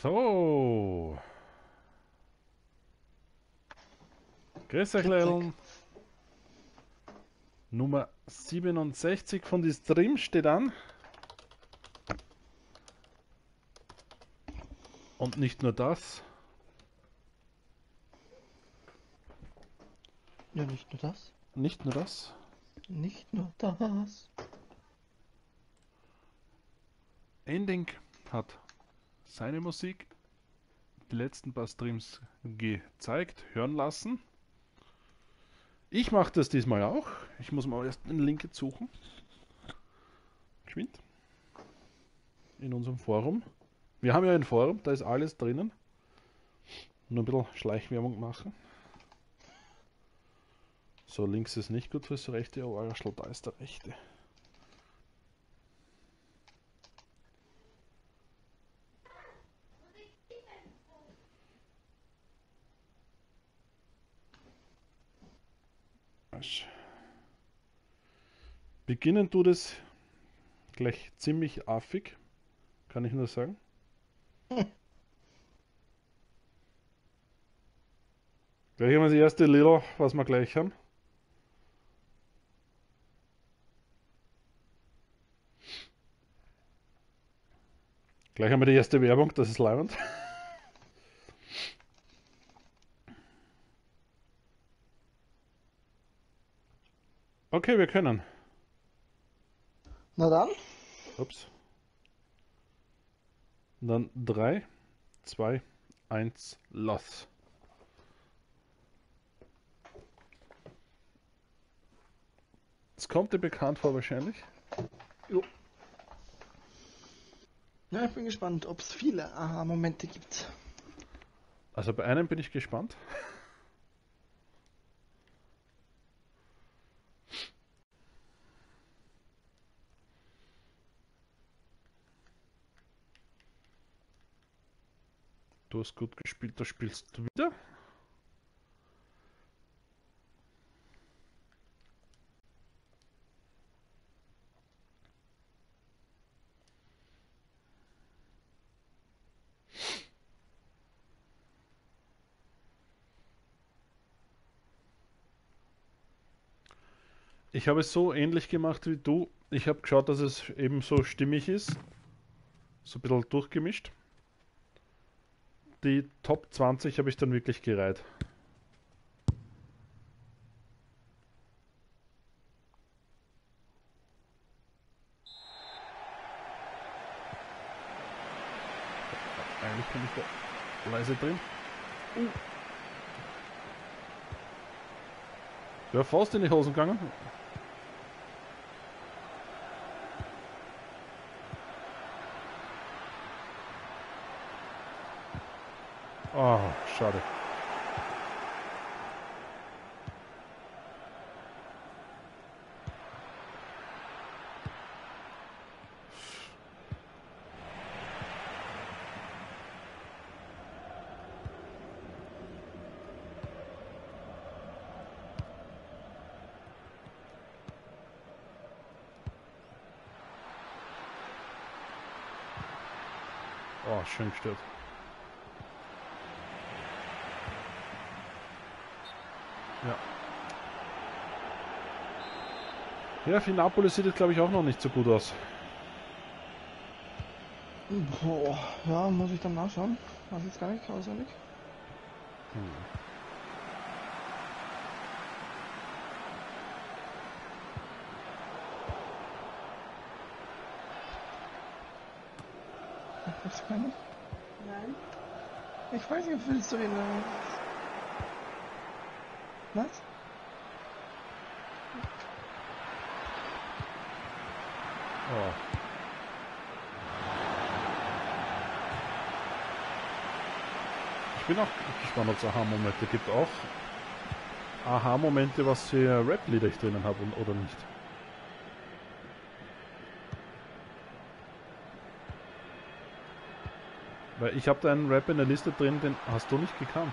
So. Grüß euch, Leideln. Nummer 67 von die Stream steht an. Und nicht nur das. Ja, nicht nur das. Nicht nur das. Nicht nur das. Ending hat seine Musik die letzten paar Streams gezeigt, hören lassen. Ich mache das diesmal auch. Ich muss mal erst den Link jetzt suchen. Geschwind. In unserem Forum. Wir haben ja ein Forum, da ist alles drinnen. Nur ein bisschen Schleichwerbung machen. So, links ist nicht gut fürs rechte, aber da ist der rechte. Beginnen tut es gleich ziemlich affig, kann ich nur sagen. Gleich haben wir das erste Little, was wir gleich haben. Gleich haben wir die erste Werbung, das ist leibend. Okay, wir können. Na dann. Ups. Und dann 3, 2, 1, los. Das kommt dir bekannt vor wahrscheinlich. Jo. Ja, ich bin gespannt, ob es viele Aha-Momente gibt. Also bei einem bin ich gespannt. Du hast gut gespielt, da spielst du wieder. Ich habe es so ähnlich gemacht wie du. Ich habe geschaut, dass es eben so stimmig ist. So ein bisschen durchgemischt. Die Top 20 habe ich dann wirklich gereiht. Eigentlich bin ich da leise drin. Ja, fast in die Hosen gegangen. Oh, schade. Oh, schön gestört. Ja. Ja, für Napoli sieht es glaube ich auch noch nicht so gut aus. Boah, ja, muss ich dann nachschauen. Weiß jetzt gar nicht auswendig. Das kann ich? Nein. Ich weiß nicht, willst du ihn... Was? Oh. Ich bin auch gespannt, ob es Aha-Momente gibt. Auch Aha-Momente, was für Rap-Lieder ich drinnen habe oder nicht. Weil ich habe da einen Rap in der Liste drin, den hast du nicht gekannt.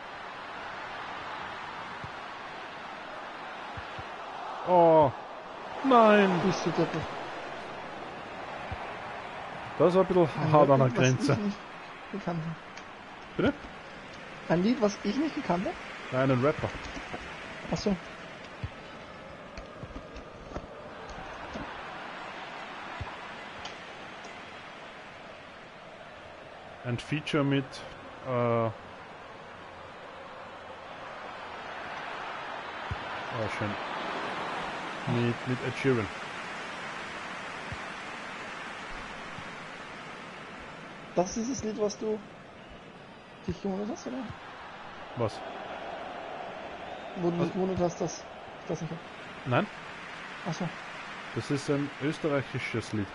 Oh, nein! Bist du Deppe? Das war ein bisschen hart an der Grenze. gekannt habe. Bitte? Ein Lied, was ich nicht gekannt habe? Nein, ein Rapper. Achso. Ein Feature mit schön. Mit Ed Sheeran. Das ist das Lied, was du dich gewundert hast, oder? Was? Wo du dich gewundert hast, dass ich das nicht hab. Nein? Achso. Das ist ein österreichisches Lied.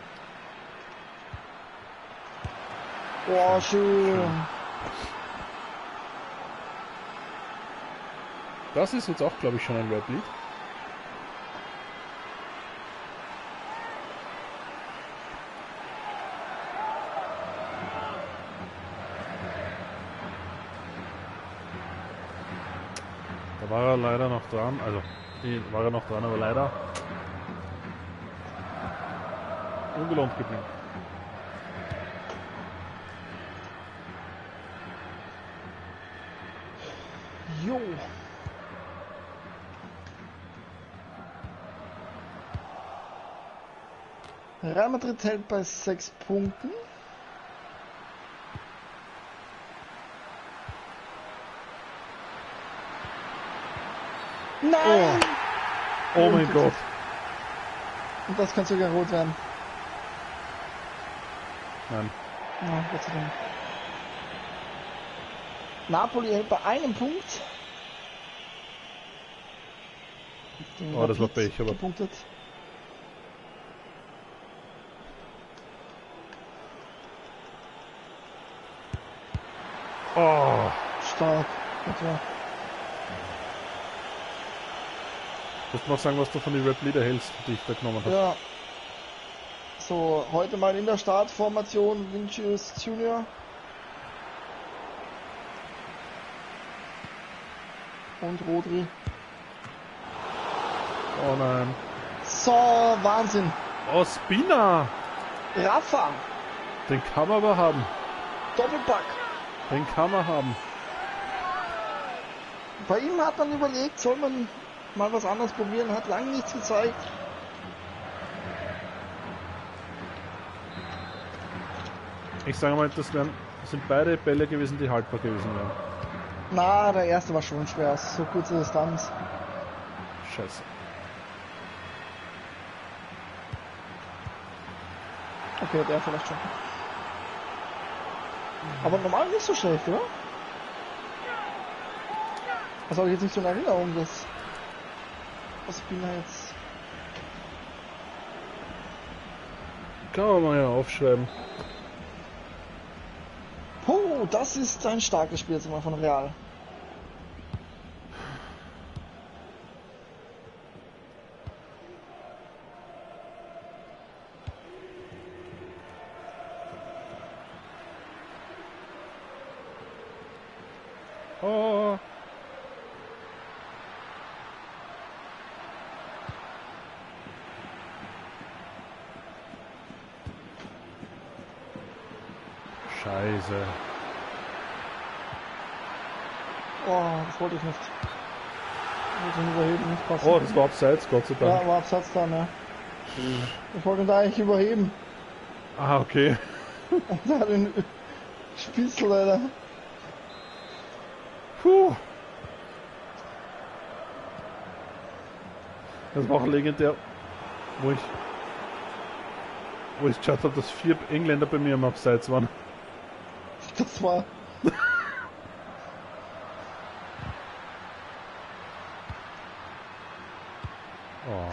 Oh, schön. Das ist jetzt auch, glaube ich, schon ein Rap-Lied. Da war er leider noch dran, also war er noch dran, aber leider ungelohnt geblieben. Jo. Real Madrid hält bei 6 Punkten. Nein! Oh mein Gott. Und das kann sogar rot werden. Nein. Ja, Gott sei Dank. Napoli hält bei einem Punkt. Oh, das war Pech, aber. Gepunktet. Oh. Stark. Etwa. Musst du noch sagen, was du von den Rap-Lieder hältst, die ich da genommen habe. Ja. So, heute mal in der Startformation Vinicius Junior. Und Rodri. Oh nein. So, Wahnsinn. Oh, Spina! Rafa, Den kann man aber haben. Doppelpack. Den kann man haben. Bei ihm hat man überlegt, soll man mal was anderes probieren, hat lange nichts gezeigt. Ich sage mal, das sind beide Bälle gewesen, die haltbar gewesen wären. Na, der erste war schon schwer, so kurze Distanz. Scheiße. Okay, der vielleicht schon. Aber normal nicht so schlecht, oder? Das habe ich jetzt nicht so in Erinnerung, dass Spina jetzt. Kann man mal ja aufschreiben. Oh, das ist ein starkes Spiel jetzt mal von Real. Oh. Scheiße. Oh, das wollte ich nicht. Ich wollte ihn überheben, nicht passen. Oh, das war abseits, Gott sei Dank. Ja, war Absatz da, ne? Ich wollte ihn da eigentlich überheben. Ah, okay. Und da hat den Spitzel, Alter. Puh. Das war auch legendär, wo ich geschaut habe, dass 4 Engländer bei mir im Abseits waren. Das war. Oh.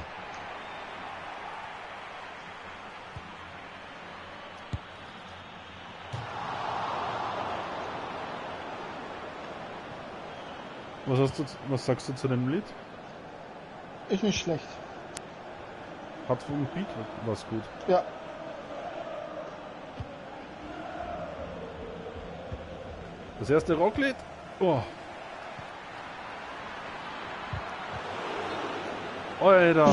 Was sagst du zu dem Lied? Ist nicht schlecht. Hat vom Beat was gut. Ja. Das erste Rocklied? Oh. Alter.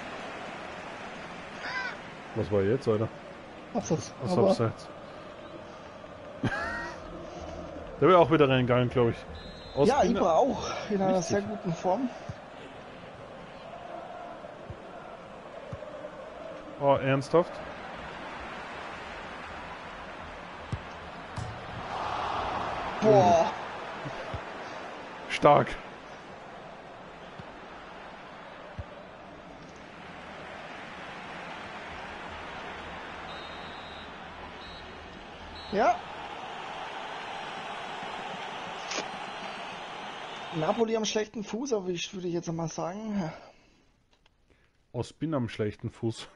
Was war jetzt, Alter? Absatz. Was Aber abseits? Der wäre auch wieder reingegangen, glaube ich. Ja, Ospina- Ibra auch in einer Richtig. sehr guten Form. Oh, ernsthaft? Boah, Stark. ja. Napoli am schlechten Fuß erwischt, würde ich jetzt einmal sagen. Ospina am schlechten Fuß.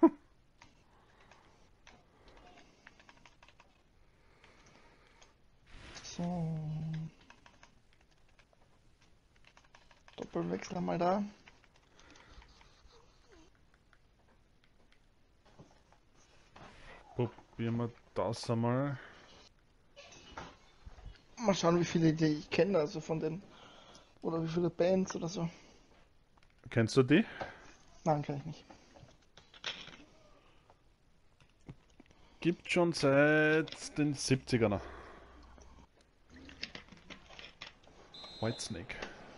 So. Doppelwechsel mal da. Probieren wir das einmal. Mal schauen, wie viele die ich kenne, also von den. Oder wie viele Bands oder so. Kennst du die? Nein, kann ich nicht. Gibt schon seit den 70ern. Whitesnake.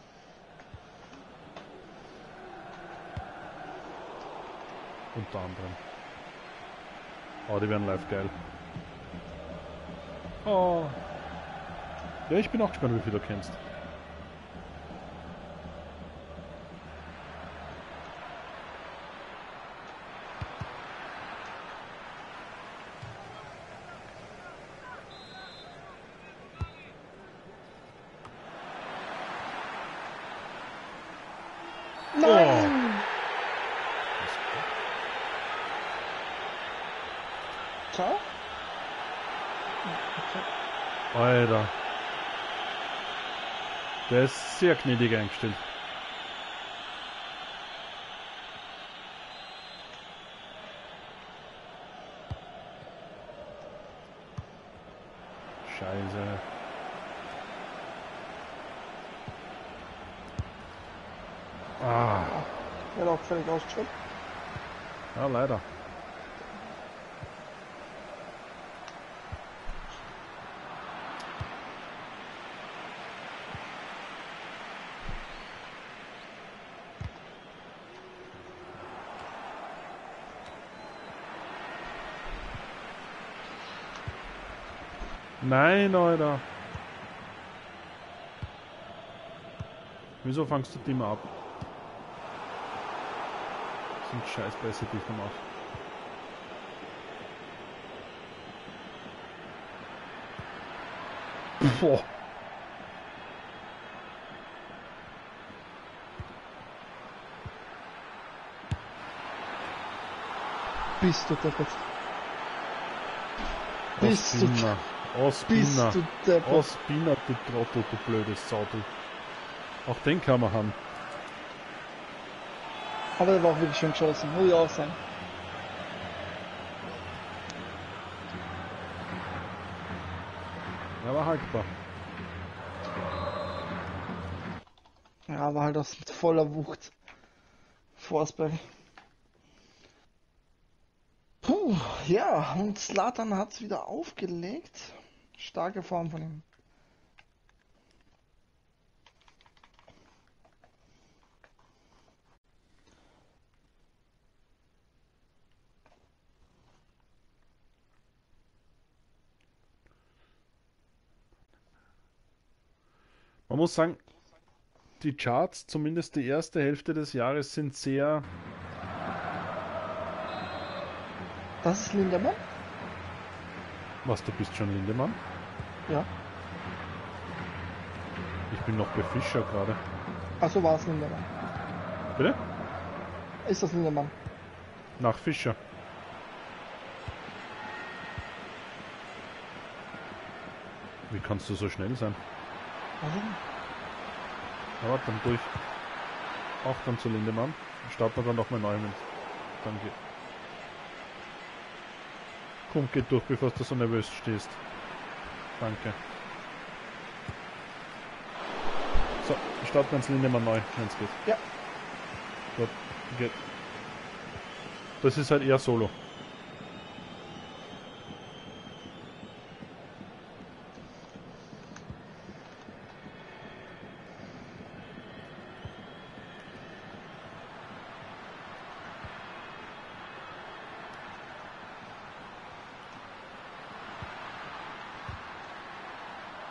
Unter anderem. Oh, die werden live geil. Oh. Ja, ich bin auch gespannt, wie viel du kennst. Nein! Ciao? Alter. Der ist sehr gnädig eingestellt. Scheiße. Ah, Er hat auch völlig ausgeschaut. ja, leider. Nein, Alter. Wieso fangst du die mal ab? Das sind Scheißbeiße, die ich da mache. Boah. Bist du deppert. Bist du, Ospina. bist Ospina. du deppert. Ospina, du Trottel, du blödes Sau, du. Auch den kann man haben. Aber der war auch wirklich schön geschossen, muss ich auch sagen. Er war haltbar. Ja, aber halt aus mit voller Wucht. Forsberg. Puh, ja, und Zlatan hat es wieder aufgelegt. Starke Form von ihm. Man muss sagen, die Charts, zumindest die erste Hälfte des Jahres, sind sehr... Das ist Lindermann? Was, du bist schon Lindemann? Ja. Ich bin noch bei Fischer gerade. Achso, war es Lindermann. Bitte? Ist das Lindermann? Nach Fischer. Wie kannst du so schnell sein? Also, Ja, warte, dann durch. Auch dann zu Lindemann. Starten wir dann nochmal neu mit. Dann geht. Komm, geht durch, bevor du so nervös stehst. Danke. So, starten wir ins Lindemann neu, wenn es geht. ja. Gut, geht. Das ist halt eher Solo.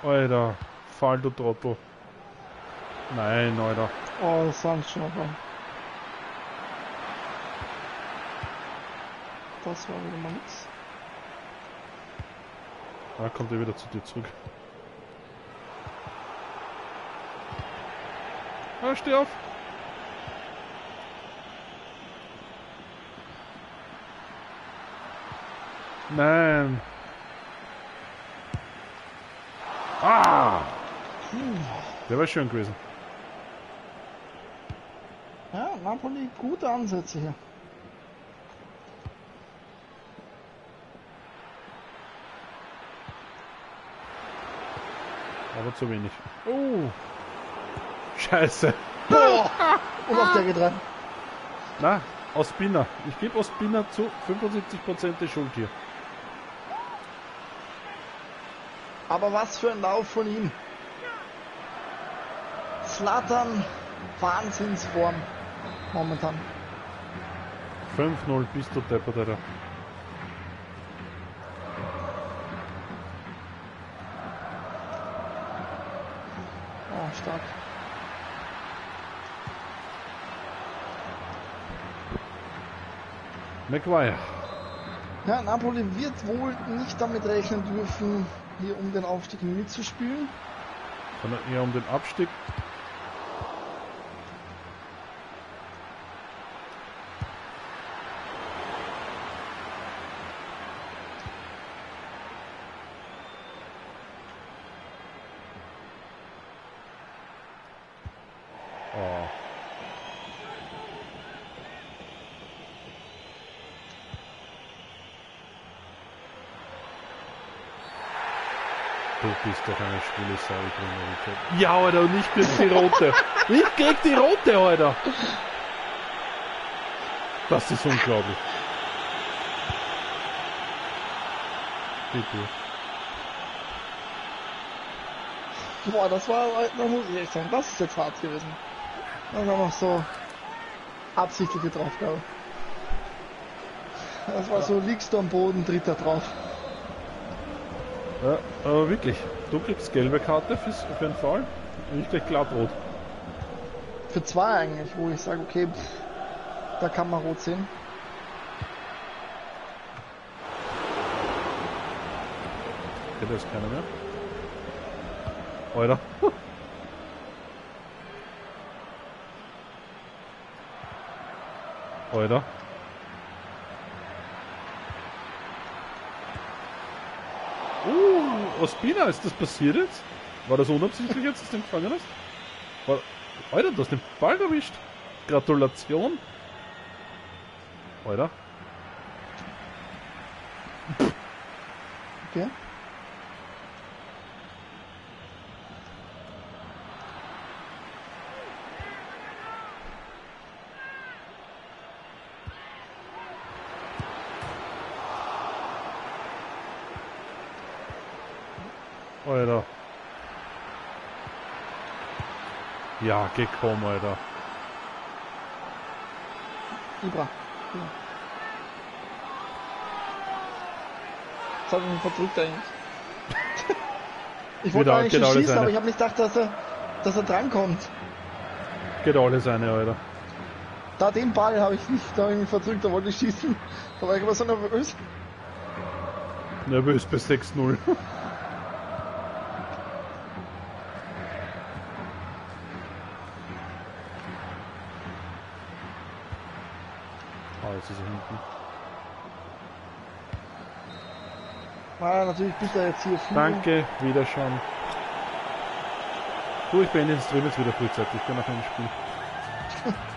Alter, fall du Trottel. Nein, Alter. Oh, das war schon aber. Das war wieder mal nix. Da kommt er wieder zu dir zurück. Ah, steh auf! Nein! Ah! Der war schön gewesen. Ja, Napoli, gute Ansätze hier. Aber zu wenig. Oh! Scheiße! Boah! Und auch der geht rein. Na, Ospina. Ich gebe Ospina zu 75% die Schuld hier. Aber was für ein Lauf von ihm. Zlatan, Wahnsinnsform momentan. 5-0 bist du deppert, Alter. Oh, stark. Maguire. Ja, Napoli wird wohl nicht damit rechnen dürfen, hier um den Aufstieg mitzuspielen. Sondern eher um den Abstieg. Oh. Du bist doch eine schwule Sau, Ibrahimovic. Ja, Alter, und ich krieg die rote. Ich krieg die rote, Alter. Das ist unglaublich. Bitte. Boah, das war, da muss ich echt sagen, das ist jetzt hart gewesen. Das war noch so absichtliche Draufgabe. Das war so, liegst du am Boden, tritt er drauf. Ja, aber wirklich. Du kriegst gelbe Karte für den Foul und ich krieg glatt rot. Für zwei eigentlich, wo ich sage, okay, da kann man rot sehen. Okay, da ist keiner mehr. Alter. Alter. Ospina, ist das passiert jetzt? War das unabsichtlich jetzt, dass du den gefangen hast? Alter, du hast den Ball erwischt. Gratulation. Alter. Okay. Alter. Ja, gekommen, Alter. Ibra. Ja. Das hat mich verdrückt eigentlich. Ich wollte eigentlich schon schießen, aber ich habe nicht gedacht, dass er drankommt. Geht alles eine, Alter. Da den Ball habe ich nicht, da habe ich mich verdrückt, da wollte ich schießen. Da war ich aber so nervös. Nervös bei 6-0. Jetzt ist er hinten. Ah, natürlich bist du jetzt hier viel. Danke, Wiederschauen. Du, ich beende den Stream jetzt wieder frühzeitig. Ich bin noch ein Spiel.